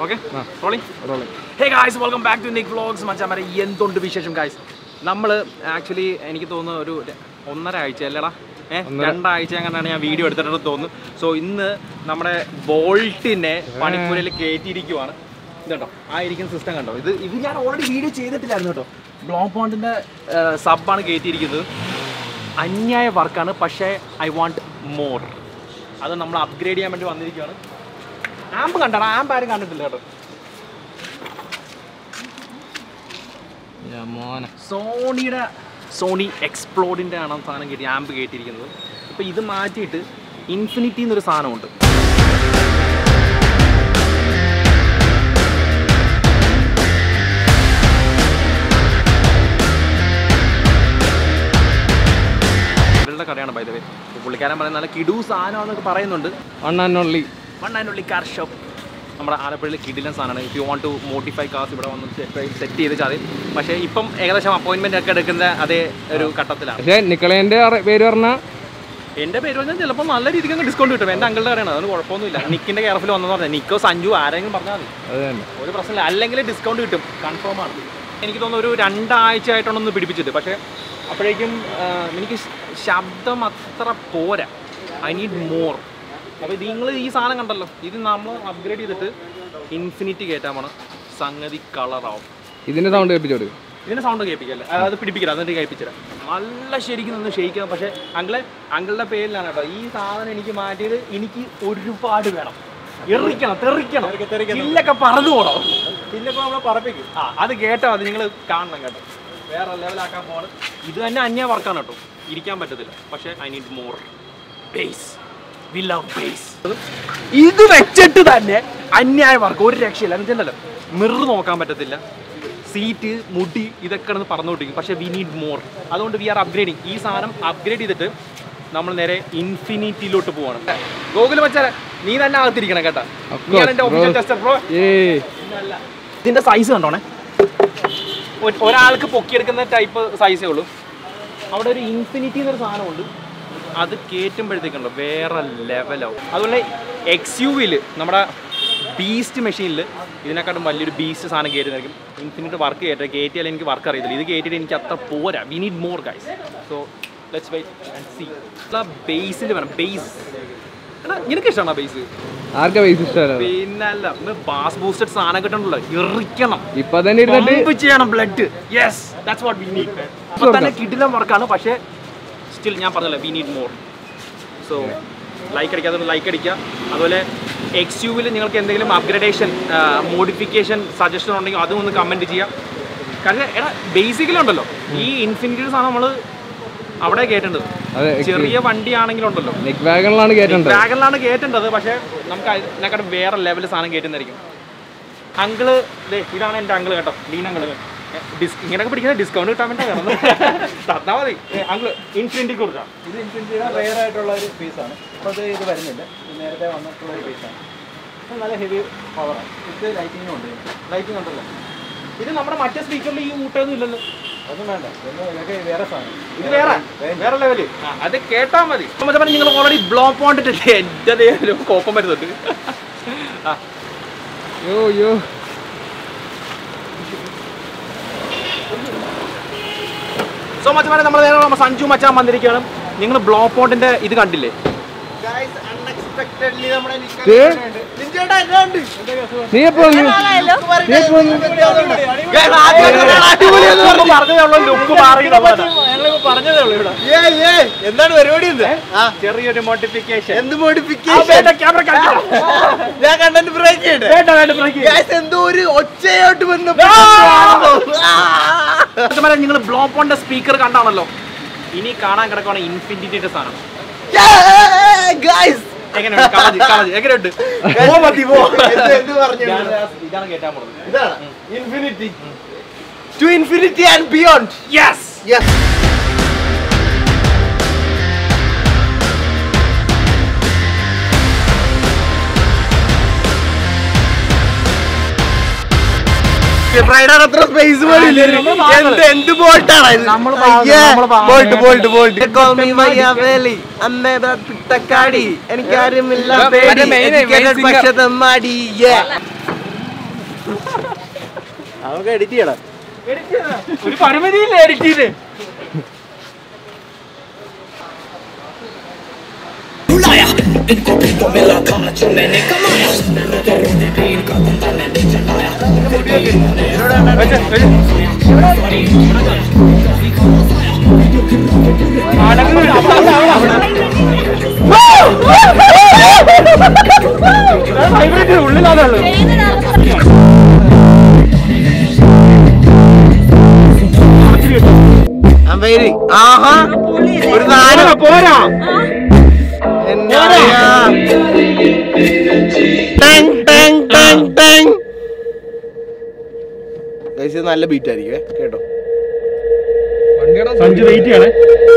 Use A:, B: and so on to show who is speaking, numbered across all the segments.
A: Okay? Rolling? Hey guys, welcome back to Nick Vlogs. മച്ചാമാരെ എന്തുണ്ട് വിശേഷം guys? നമ്മൾ ആക്ച്വലി എനിക്ക് തോന്നുന്നു ഒരു 1.5 ആഴ്ച അല്ലടാ 2 ആഴ്ച അങ്ങനെയാണ് ഞാൻ വീഡിയോ എടുത്തിട്ട് തോന്നുന്നു. സോ ഇന്ന് നമ്മുടെ ബോൾട്ടിനെ പണിപ്പുരയിൽ കയറ്റിയിരിക്കുവാണ്. ഇതുണ്ടോ ആ ഇരിക്കുന്ന സിസ്റ്റം കണ്ടോ, ഇത് ഞാൻ ഓൾറെഡി വീഡിയോ ചെയ്തിട്ടില്ലായിരുന്നു കേട്ടോ. ബ്ലോ പോണ്ടിൻ്റെ സബ്ബാണ് കയറ്റിയിരിക്കുന്നത്. അന്യായ വർക്കാണ്, പക്ഷേ ഐ വാണ്ട് മോർ. അത് നമ്മൾ അപ്ഗ്രേഡ് ചെയ്യാൻ വേണ്ടി വന്നിരിക്കുകയാണ്. ആമ്പ് കണ്ടാടാ, ആമ്പ് ആരും കണ്ടിട്ടില്ല കേട്ടോ. സോണി എക്സ്പ്ലോഡിൻ്റെ ആണ് സാധനം കയറ്റി ആമ്പ് കയറ്റിയിരിക്കുന്നത്. അപ്പോൾ ഇത് മാറ്റിയിട്ട് ഇൻഫിനിറ്റി എന്നൊരു സാധനമുണ്ട്. ഇവരുടെ കടയാണ് ബൈ ദ വേ. പുള്ളിക്കാരൻ പറയുന്ന നല്ല കിടു സാധനമാണെന്നൊക്കെ പറയുന്നുണ്ട്. One and only car shop നമ്മുടെ ആലപ്പുഴയിൽ കിടിലൻ സാധനമാണ്. If you want to modify cars ഇവിടെ വന്ന് സെറ്റ് ചെയ്ത് ചാതി. പക്ഷേ ഇപ്പം ഏകദേശം അപ്പോയിൻമെൻ്റ് ഒക്കെ എടുക്കുന്ന അതേ ഒരു ഘട്ടത്തിലാണ്. പക്ഷേ നിക്കളേൻ്റെ പേര് പറഞ്ഞാൽ എൻ്റെ പേര് പറഞ്ഞാൽ ചിലപ്പോൾ നല്ല രീതിക്ക് അങ്ങ് ഡിസ്കൗണ്ട് കിട്ടും. എൻ്റെ അങ്കിളുടെ കടയാണ്, അതിന് കുഴപ്പമൊന്നുമില്ല. നിക്കിൻ്റെ കെയർഫിൽ വന്നെന്ന് പറഞ്ഞാൽ നിക്കോ സഞ്ജു ആരെങ്കിലും പറഞ്ഞാൽ മതി, ഒരു പ്രശ്നമില്ല. അല്ലെങ്കിൽ ഡിസ്കൗണ്ട് കിട്ടും, കൺഫേം ആണ്. എനിക്ക് തോന്നുന്നു ഒരു 2 ആഴ്ച ആയിട്ടാണൊന്ന് പിടിപ്പിച്ചത്. പക്ഷേ അപ്പോഴേക്കും എനിക്ക് ശബ്ദം അത്ര പോരാ, ഐ നീഡ് മോർ. അപ്പോൾ നിങ്ങൾ ഈ സാധനം കണ്ടല്ലോ, ഇത് നമ്മൾ അപ്ഗ്രേഡ് ചെയ്തിട്ട് ഇൻഫിനിറ്റി കയറ്റാൻ പോണം. സംഗതി കളറാവും. ഇതിൻ്റെ സൗണ്ട് കേൾപ്പിച്ചോട്, ഇതിൻ്റെ സൗണ്ട് കേൾപ്പിക്കല്ലേ, അത് പിടിപ്പിക്കില്ല, എന്നിട്ട് കഴിപ്പിച്ചില്ല. നല്ല ശരിക്കും നിന്ന് ക്ഷയിക്കാം. പക്ഷേ അങ്കിളുടെ പേരിലാണ് കേട്ടോ ഈ സാധനം എനിക്ക് മാറ്റിയത്. എനിക്ക് ഒരുപാട് വേണം, തെറിക്കണം, ചില്ലൊക്കെ പറന്നു പോകണം. ചില്ലൊക്കെ നമ്മൾ പറപ്പിക്കും. അത് കേട്ടോ, അത് നിങ്ങൾ കാണണം കേട്ടോ. വേറെ ലെവലാക്കാൻ പോകണം. ഇത് തന്നെ അന്യ വർക്കാണ് കേട്ടോ, ഇരിക്കാൻ പറ്റത്തില്ല. പക്ഷേ I need more bass. We love bass. ഇത് വെച്ചിട്ട് തന്നെ അന്യായ വർക്ക്, ഒരു രക്ഷയില്ല. എന്നിട്ടുണ്ടല്ലോ മിറർ നോക്കാൻ പറ്റത്തില്ല, സീറ്റ് മുടി ഇതൊക്കെ ഒന്ന് പറന്നുകൊണ്ടിരിക്കും. പക്ഷേ വി നീഡ് മോർ. അതുകൊണ്ട് വി ആർ അപ്ഗ്രേഡിങ്. ഈ സാധനം അപ്ഗ്രേഡ് ചെയ്തിട്ട് നമ്മൾ നേരെ ഇൻഫിനിറ്റിയിലോട്ട് പോവാണ്. ഗോകുൽ മച്ചാ നീ തന്നെ അകത്തിരിക്കണം കേട്ടാ. എൻ്റെ ഒഫീഷ്യൽ ടെസ്റ്റർ ബ്രോ. ഇതിൻ്റെ സൈസ് കണ്ടോണേ, ഒരാൾക്ക് പൊക്കിയെടുക്കുന്ന ടൈപ്പ് സൈസേ ഉള്ളൂ. അവിടെ ഒരു ഇൻഫിനിറ്റി എന്നൊരു സാധനമുണ്ട്, അത് കയറ്റുമ്പോഴത്തേക്കുണ്ടോ വേറെ ലെവലാവും. അതുപോലെ XUV-ൽ നമ്മുടെ ബീസ്റ്റ് മെഷീനിൽ ഇതിനെക്കാട്ടും വലിയൊരു ബീസ്റ്റ് സാധനം കയറ്റുന്നതായിരിക്കും. ഇൻഫിനിറ്റ് വർക്ക് കയറ്റിയാലും എനിക്ക് വർക്ക് അറിയത്തില്ല. ഇത് കയറ്റിയിട്ട് എനിക്ക് അത്ര പോരാ. We need more guys. So let's wait and see. ബേസിൽ വേണം, ബേസ്. എടാ നിനക്ക് ഇഷ്ടമാണോ ബേസ്? ആർക്കാ ബേസ് ഇഷ്ടമല്ല? പിന്നല്ല, ബാസ് ബൂസ്റ്റഡ് സാധനം കിട്ടണല്ലോ, എറിക്കണം, ഇപ്പൊ തന്നെ ചെയ്യണം blood. Yes, that's what we need. ഇപ്പൊ തന്നെ കിടിലൻ വർക്കാണ്. പക്ഷേ സ്റ്റിൽ ഞാൻ പറഞ്ഞല്ലോ, we need more. So like അടിക്കുക. അതുപോലെ XUV-ൽ നിങ്ങൾക്ക് എന്തെങ്കിലും അപ്ഗ്രഡേഷൻ മോഡിഫിക്കേഷൻ സജഷൻ ഉണ്ടെങ്കിൽ അതും ഒന്ന് കമൻറ്റ് ചെയ്യാം. കാരണം എടാ ബേസിക്കലി ഉണ്ടല്ലോ ഈ ഇൻഫിനിറ്റി സാധനം നമ്മൾ അവിടെ കയറ്റേണ്ടത്. ചെറിയ വണ്ടിയാണെങ്കിലുണ്ടല്ലോ വാഗണിലാണ് കയറ്റേണ്ടത്. പക്ഷേ നമുക്ക് അതിനെക്കാട്ടും വേറെ ലെവൽ സാധനം കയറ്റുന്നതായിരിക്കും. അങ്കിള് ഇതാണ് എൻ്റെ അങ്കിള് കേട്ടോ, ലീൻ അങ്കിള്. ഇങ്ങനെയൊക്കെ പിടിക്കുന്നത് ഡിസ്കൗണ്ട് കിട്ടാൻ വേണ്ടി തന്നാൽ മതി. അങ്കിള് ഇൻഫിനിറ്റി കൊടുക്കാം. ഇത് ഇൻഫിനിറ്റിയുടെ റെയർ ആയിട്ടുള്ള ഒരു പീസാണ്. അപ്പോൾ ഇത് വരുന്നില്ല, നേരത്തെ വന്നിട്ടുള്ള ഒരു പീസാണ്. നല്ല ഹെവി പവറാണ്. ഇത് ലൈറ്റിങ്ങും ഉണ്ട്, ലൈറ്റിംഗ് ഉണ്ടല്ലോ. ഇത് നമ്മുടെ മറ്റേ സ്പീക്കറിൽ ഈ ഊട്ടൊന്നും ഇല്ലല്ലോ. അതൊന്നും വേണ്ട, ഇതൊക്കെ വേറെ സാധനം. ഇത് വേറെ ലെവല്, അത് കേട്ടാൽ മതി. പറഞ്ഞാൽ നിങ്ങൾ ഓൾറെഡി ബ്ലോ പോണ്ടിട്ടില്ലേ, എൻ്റെ കോപ്പം വരുന്നുണ്ട്. യോ സോ മച്ചാനെ നമ്മൾ സഞ്ജു മച്ചാൻ വന്നിരിക്കുകയാണ്. നിങ്ങൾ ബ്ലോ പോണ്ടിന്റെ ഇത് കണ്ടില്ലേ? എന്താണ് പരിപാടി? ചെറിയൊരു മോഡിഫിക്കേഷൻ. എന്ത് മോഡിഫിക്കേഷൻ? ഞാൻ കണ്ടന്റ് ബ്രേക്ക് ചെയ്യട്ടെ. എന്തോ ഒരു ഒച്ചയോട്ട് വന്നു. നിങ്ങൾ ബ്ലോ പോണ്ടിന്റെ സ്പീക്കർ കണ്ടാണല്ലോ. ഇനി കാണാൻ കിടക്കുവാണ് ഇൻഫിനിറ്റിയുടെ സാധനം. എങ്ങനെയുണ്ട്? ഇതാണ് കേട്ടാൻ പോകുന്നത്. ഇതാണ് infinity to infinity and beyond. Yes yes. അത്ര സ്പേസ് പോലും എന്ത് ബോൾട്ടാണ് എനിക്കാരുമില്ല.
B: നമുക്ക് എഡിറ്റ് ചെയ്യണം.
A: ഒരു പരിമിതിയില്ല എഡിറ്റ് ചെയ്ത്. ഉള്ളിലാണുള്ളത്.
B: ഒരു നാല് പോരാ. നല്ല ബീറ്റ് ആയിരിക്കും കേട്ടോ.
A: സഞ്ജു വെയിറ്റ് ചെയ്യണേ.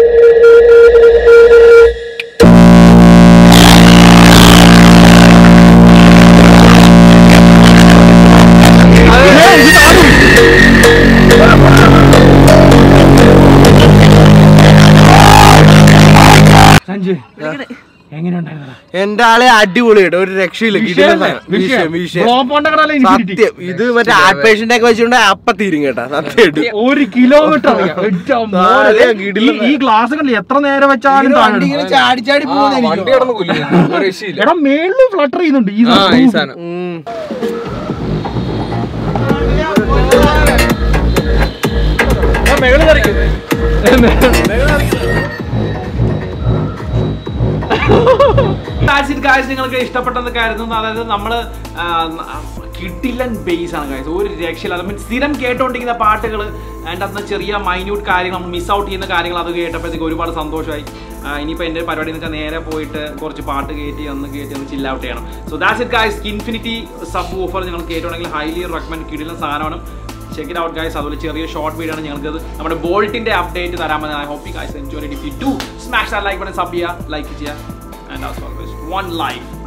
A: സഞ്ജു
B: എന്റെ ആളെ അടിപൊളി കേട്ടോ, ഒരു രക്ഷയില്ല. സത്യം ഇത് മറ്റേ ഹാർട്ട് പേഷ്യന്റ് ഒക്കെ വെച്ചിട്ടുണ്ട് അപ്പ തീരും കേട്ടാ. സത്യമായിട്ട്
A: 1 കിലോമീറ്റർ ഈ ഗ്ലാസ് കണ്ടി എത്ര നേരം വെച്ചാലും
B: ചാടി ചാടി
A: എടാ മേളില് ഫ്ലട്ടർ ചെയ്യുന്നുണ്ട് ഈ സാധനം. മേളിൽ കളിക്കും. നിങ്ങൾക്ക് ഇഷ്ടപ്പെട്ടെന്ന് കരുതുന്നു. അതായത് നമ്മള് കിട്ടില്ലൻ ബേസ് ആണ് ഗൈസ്, ഒരു രക്ഷയില്ല. അത് മീൻസ് സ്ഥിരം കേട്ടോണ്ടിരിക്കുന്ന പാട്ടുകൾ അതിൻ്റെ അന്ന് ചെറിയ മൈന്യൂട്ട് കാര്യങ്ങൾ നമ്മൾ മിസ് ഔട്ട് ചെയ്യുന്ന കാര്യങ്ങൾ അത് കേട്ടപ്പോഴത്തേക്ക് ഒരുപാട് സന്തോഷമായി. ഇനിയിപ്പോൾ എൻ്റെ പരിപാടി എന്ന് വെച്ചാൽ നേരെ പോയിട്ട് കുറച്ച് പാട്ട് കയറ്റി ഒന്ന് ചില്ല ഔട്ട് ചെയ്യണം. So that's it guys. Infinity sub offer നിങ്ങൾ കേട്ടോണെങ്കിൽ ഹൈലി റെക്കമെൻഡ്. കിടിലൻ സാധനമാണ്. Check it out guys. അതുപോലെ ചെറിയ ഷോർട്ട് വീഡിയോ ആണ് ഞങ്ങൾക്ക് നമ്മുടെ ബോൾട്ടിന്റെ അപ്ഡേറ്റ് തരാമെന്ന്. I hope you guys enjoy it. If you do smash that like button, sub ചെയ്യുക, ലൈക്ക് ചെയ്യുക. And as always, one life.